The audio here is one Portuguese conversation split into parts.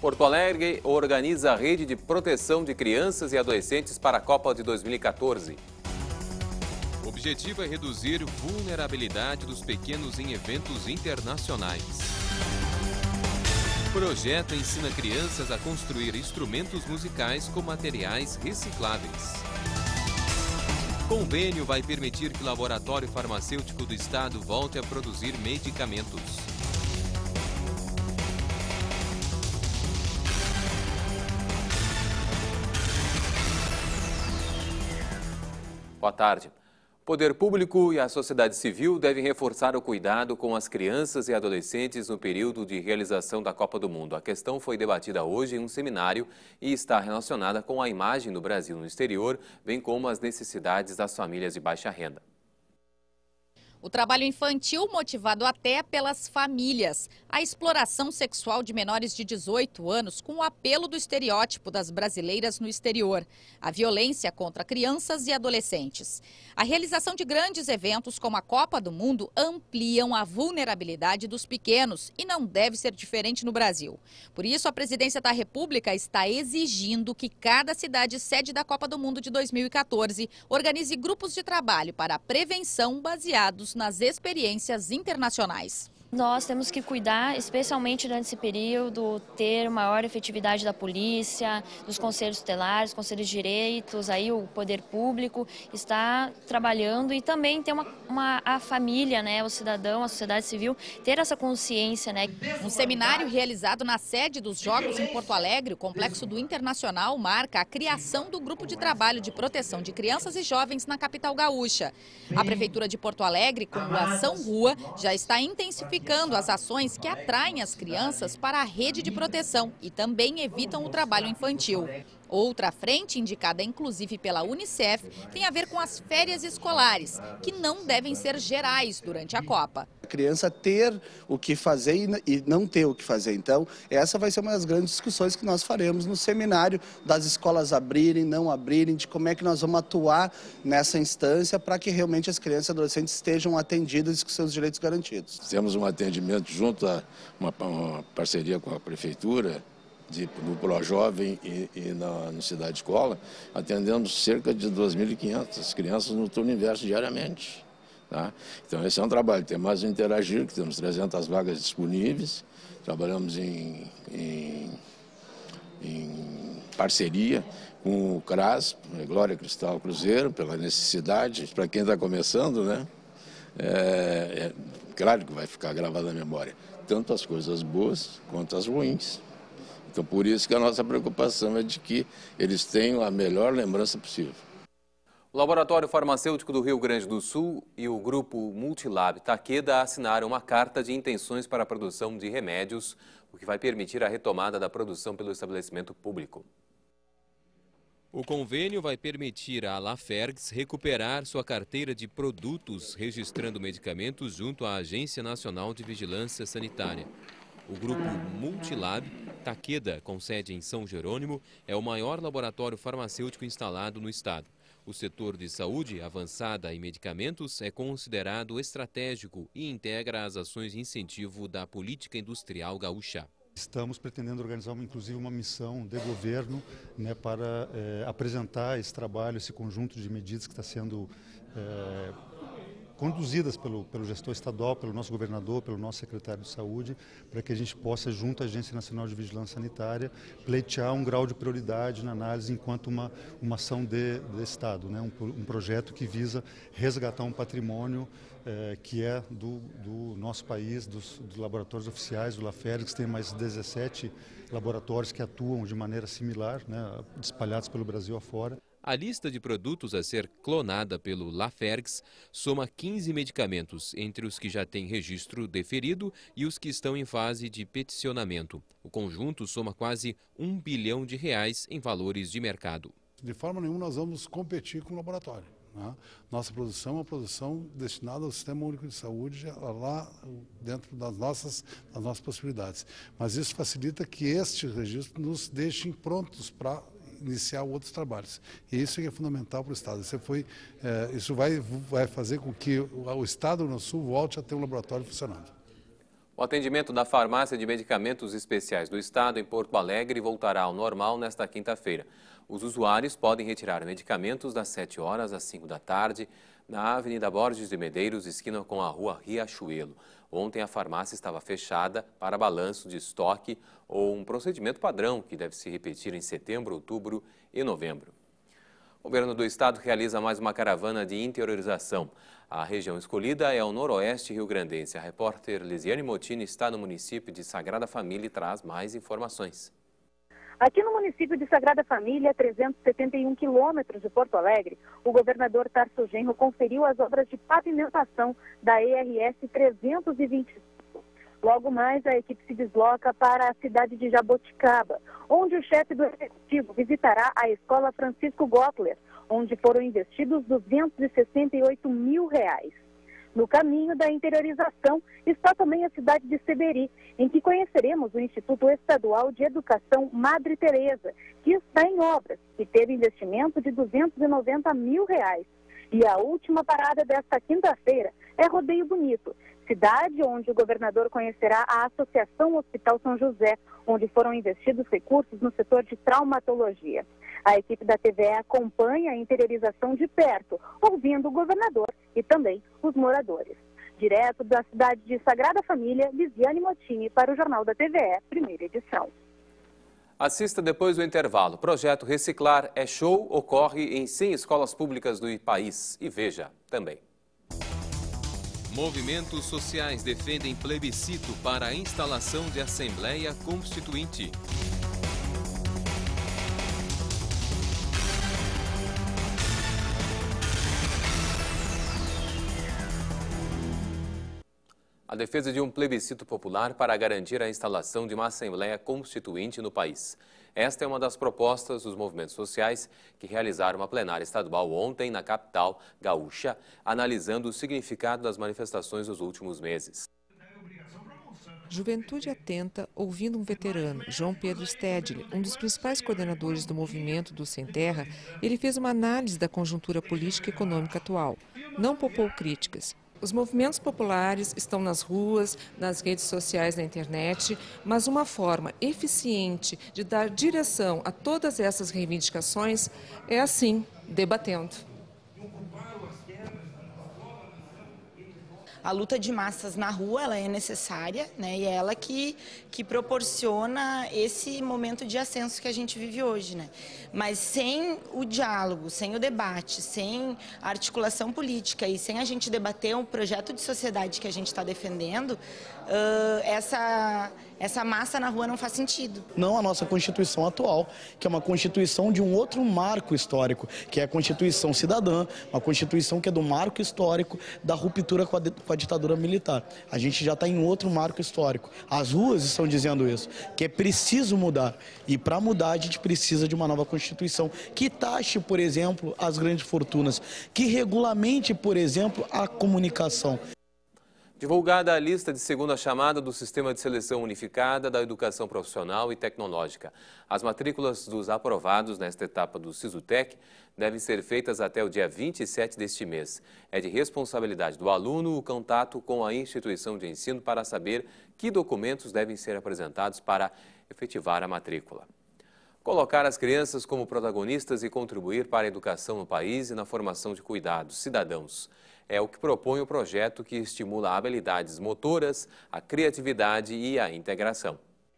Porto Alegre organiza a rede de proteção de crianças e adolescentes para a Copa de 2014. O objetivo é reduzir a vulnerabilidade dos pequenos em eventos internacionais. O projeto ensina crianças a construir instrumentos musicais com materiais recicláveis. Convênio vai permitir que o Laboratório Farmacêutico do Estado volte a produzir medicamentos. Boa tarde. O poder público e a sociedade civil devem reforçar o cuidado com as crianças e adolescentes no período de realização da Copa do Mundo. A questão foi debatida hoje em um seminário e está relacionada com a imagem do Brasil no exterior, bem como as necessidades das famílias de baixa renda. O trabalho infantil motivado até pelas famílias. A exploração sexual de menores de 18 anos com o apelo do estereótipo das brasileiras no exterior. A violência contra crianças e adolescentes. A realização de grandes eventos como a Copa do Mundo ampliam a vulnerabilidade dos pequenos e não deve ser diferente no Brasil. Por isso, a Presidência da República está exigindo que cada cidade sede da Copa do Mundo de 2014 organize grupos de trabalho para a prevenção baseados nas experiências internacionais. Nós temos que cuidar, especialmente durante esse período, ter maior efetividade da polícia, dos conselhos tutelares, conselhos de direitos, aí o poder público está trabalhando e também ter a família, né, o cidadão, a sociedade civil, ter essa consciência, né. Um seminário realizado na sede dos Jogos em Porto Alegre, o Complexo do Internacional marca a criação do Grupo de Trabalho de Proteção de Crianças e Jovens na capital gaúcha. A Prefeitura de Porto Alegre, com o Ação Rua, já está intensificando as ações que atraem as crianças para a rede de proteção e também evitam o trabalho infantil. Outra frente, indicada inclusive pela Unicef, tem a ver com as férias escolares, que não devem ser gerais durante a Copa. A criança ter o que fazer e não ter o que fazer. Então, essa vai ser uma das grandes discussões que nós faremos no seminário, das escolas abrirem, não abrirem, de como é que nós vamos atuar nessa instância para que realmente as crianças e adolescentes estejam atendidas e com seus direitos garantidos. Temos um atendimento junto a uma parceria com a Prefeitura, no ProJovem no Cidade Escola, atendendo cerca de 2.500 crianças no turno inverso diariamente. Tá? Então esse é um trabalho, tem mais um interagir, que temos 300 vagas disponíveis, trabalhamos em parceria com o CRAS, Glória Cristal Cruzeiro, pela necessidade, para quem está começando, né? Claro que vai ficar gravado na memória, tanto as coisas boas quanto as ruins. Então, por isso que a nossa preocupação é de que eles tenham a melhor lembrança possível. O Laboratório Farmacêutico do Rio Grande do Sul e o grupo Multilab Takeda assinaram uma carta de intenções para a produção de remédios, o que vai permitir a retomada da produção pelo estabelecimento público. O convênio vai permitir à Lafergs recuperar sua carteira de produtos, registrando medicamentos junto à Agência Nacional de Vigilância Sanitária. O grupo Multilab Takeda, com sede em São Jerônimo, é o maior laboratório farmacêutico instalado no estado. O setor de saúde avançada em medicamentos é considerado estratégico e integra as ações de incentivo da política industrial gaúcha. Estamos pretendendo organizar, inclusive, uma missão de governo, né, para apresentar esse trabalho, esse conjunto de medidas que está sendo conduzidas pelo gestor estadual, pelo nosso governador, pelo nosso secretário de saúde, para que a gente possa, junto à Agência Nacional de Vigilância Sanitária, pleitear um grau de prioridade na análise enquanto uma ação de Estado, né? Um projeto que visa resgatar um patrimônio que é do nosso país, dos laboratórios oficiais, do Lafergs, que tem mais 17 laboratórios que atuam de maneira similar, né, espalhados pelo Brasil afora. A lista de produtos a ser clonada pelo Lafergs soma 15 medicamentos, entre os que já têm registro deferido e os que estão em fase de peticionamento. O conjunto soma quase R$1 bilhão em valores de mercado. De forma nenhuma nós vamos competir com o laboratório. Né? Nossa produção é uma produção destinada ao Sistema Único de Saúde, lá dentro das nossas possibilidades. Mas isso facilita que este registro nos deixe prontos para iniciar outros trabalhos. E isso é fundamental para o Estado. Isso vai fazer com que o Estado no Sul volte a ter um laboratório funcionando. O atendimento da Farmácia de Medicamentos Especiais do Estado em Porto Alegre voltará ao normal nesta quinta-feira. Os usuários podem retirar medicamentos das 7 horas às 5 da tarde na Avenida Borges de Medeiros, esquina com a Rua Riachuelo. Ontem a farmácia estava fechada para balanço de estoque ou um procedimento padrão que deve se repetir em setembro, outubro e novembro. O governo do estado realiza mais uma caravana de interiorização. A região escolhida é o noroeste rio-grandense. A repórter Lisiane Motini está no município de Sagrada Família e traz mais informações. Aqui no município de Sagrada Família, 371 quilômetros de Porto Alegre, o governador Tarso Genro conferiu as obras de pavimentação da ERS 325. Logo mais, a equipe se desloca para a cidade de Jaboticaba, onde o chefe do executivo visitará a Escola Francisco Gottler, onde foram investidos R$268 mil. No caminho da interiorização está também a cidade de Seberi, em que conheceremos o Instituto Estadual de Educação Madre Teresa, que está em obras e teve investimento de R$290 mil. E a última parada desta quinta-feira é Rodeio Bonito, cidade onde o governador conhecerá a Associação Hospital São José, onde foram investidos recursos no setor de traumatologia. A equipe da TVE acompanha a interiorização de perto, ouvindo o governador e também os moradores. Direto da cidade de Sagrada Família, Lisiane Motini para o Jornal da TVE, primeira edição. Assista depois do intervalo. O projeto Reciclar é Show ocorre em 100 escolas públicas do país. E veja também. Movimentos sociais defendem plebiscito para a instalação de Assembleia Constituinte. A defesa de um plebiscito popular para garantir a instalação de uma Assembleia Constituinte no país. Esta é uma das propostas dos movimentos sociais que realizaram uma plenária estadual ontem na capital gaúcha, analisando o significado das manifestações dos últimos meses. Juventude Atenta, ouvindo um veterano, João Pedro Stedley, um dos principais coordenadores do movimento do Sem Terra, ele fez uma análise da conjuntura política e econômica atual. Não poupou críticas. Os movimentos populares estão nas ruas, nas redes sociais, na internet, mas uma forma eficiente de dar direção a todas essas reivindicações é assim, debatendo. A luta de massas na rua ela é necessária, né? E é ela que proporciona esse momento de ascenso que a gente vive hoje, né? Mas sem o diálogo, sem o debate, sem a articulação política e sem a gente debater um projeto de sociedade que a gente está defendendo, essa massa na rua não faz sentido. Não a nossa Constituição atual, que é uma Constituição de um outro marco histórico, que é a Constituição Cidadã, uma Constituição que é do marco histórico da ruptura com a ditadura militar. A gente já está em outro marco histórico. As ruas estão dizendo isso, que é preciso mudar. E para mudar a gente precisa de uma nova Constituição que taxe, por exemplo, as grandes fortunas, que regulamente, por exemplo, a comunicação. Divulgada a lista de segunda chamada do Sistema de Seleção Unificada da Educação Profissional e Tecnológica. As matrículas dos aprovados nesta etapa do Sisutec devem ser feitas até o dia 27 deste mês. É de responsabilidade do aluno o contato com a instituição de ensino para saber que documentos devem ser apresentados para efetivar a matrícula. Colocar as crianças como protagonistas e contribuir para a educação no país e na formação de cuidados cidadãos. É o que propõe o projeto que estimula habilidades motoras, a criatividade e a integração.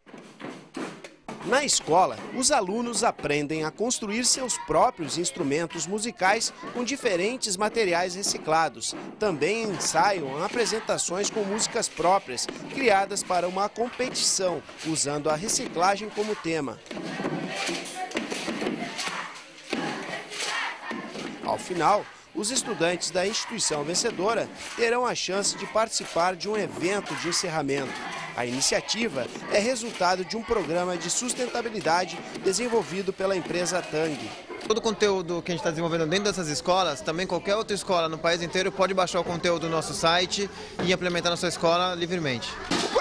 Na escola, os alunos aprendem a construir seus próprios instrumentos musicais com diferentes materiais reciclados. Também ensaiam apresentações com músicas próprias, criadas para uma competição, usando a reciclagem como tema. Ao final, os estudantes da instituição vencedora terão a chance de participar de um evento de encerramento. A iniciativa é resultado de um programa de sustentabilidade desenvolvido pela empresa Tang. Todo o conteúdo que a gente está desenvolvendo dentro dessas escolas, também qualquer outra escola no país inteiro pode baixar o conteúdo do nosso site e implementar na sua escola livremente. O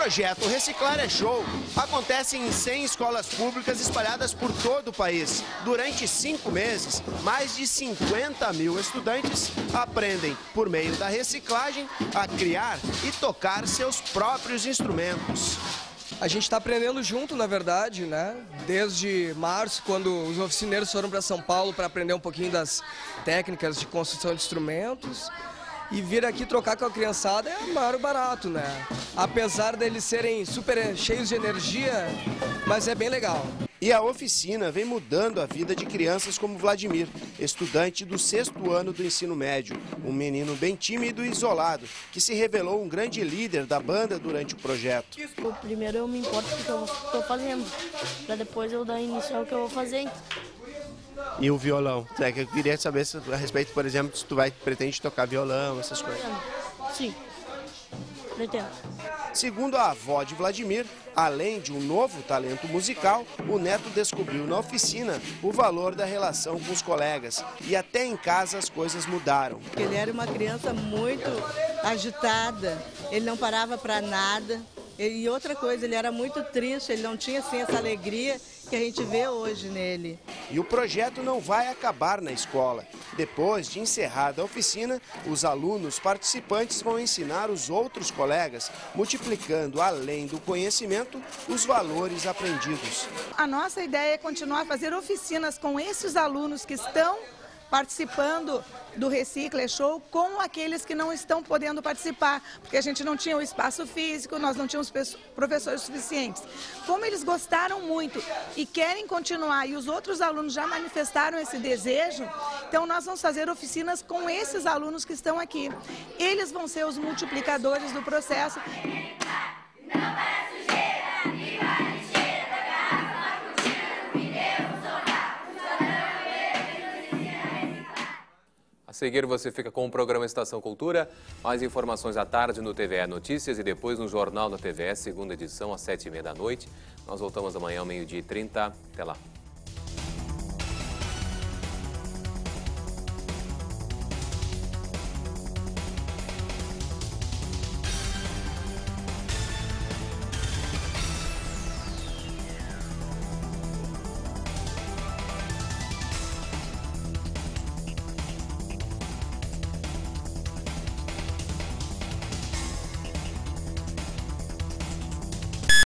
projeto Reciclar é Show acontece em 100 escolas públicas espalhadas por todo o país. Durante 5 meses, mais de 50 mil estudantes aprendem, por meio da reciclagem, a criar e tocar seus próprios instrumentos. A gente está aprendendo junto, na verdade, né? Desde março, quando os oficineiros foram para São Paulo para aprender um pouquinho das técnicas de construção de instrumentos. E vir aqui trocar com a criançada é o maior barato, né? Apesar deles serem super cheios de energia, mas é bem legal. E a oficina vem mudando a vida de crianças como Vladimir, estudante do 6º ano do ensino médio. Um menino bem tímido e isolado, que se revelou um grande líder da banda durante o projeto. Primeiro eu me importo com o que eu estou fazendo, para depois eu dar início ao que eu vou fazer. E o violão? Eu queria saber a respeito, por exemplo, se tu pretende tocar violão, essas coisas. Sim, pretendo. Segundo a avó de Vladimir, além de um novo talento musical, o neto descobriu na oficina o valor da relação com os colegas. E até em casa as coisas mudaram. Ele era uma criança muito agitada, ele não parava para nada. E outra coisa, ele era muito triste, ele não tinha assim essa alegria que a gente vê hoje nele. E o projeto não vai acabar na escola. Depois de encerrada a oficina, os alunos participantes vão ensinar os outros colegas, multiplicando, além do conhecimento, os valores aprendidos. A nossa ideia é continuar a fazer oficinas com esses alunos que estão participando do Recicla é Show com aqueles que não estão podendo participar, porque a gente não tinha o espaço físico, nós não tínhamos professores suficientes. Como eles gostaram muito e querem continuar, e os outros alunos já manifestaram esse desejo, então nós vamos fazer oficinas com esses alunos que estão aqui. Eles vão ser os multiplicadores do processo. A seguir você fica com o programa Estação Cultura. Mais informações à tarde no TVE Notícias e depois no Jornal da TVE, segunda edição às 7h30 da noite. Nós voltamos amanhã ao 12h30. Até lá.